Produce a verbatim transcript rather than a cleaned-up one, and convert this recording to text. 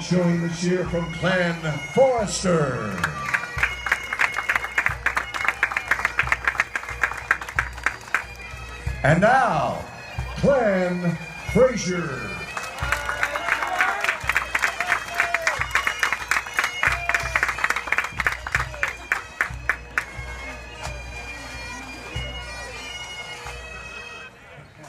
dog showing this year from Clan Forrester. And now, Clan Fraser.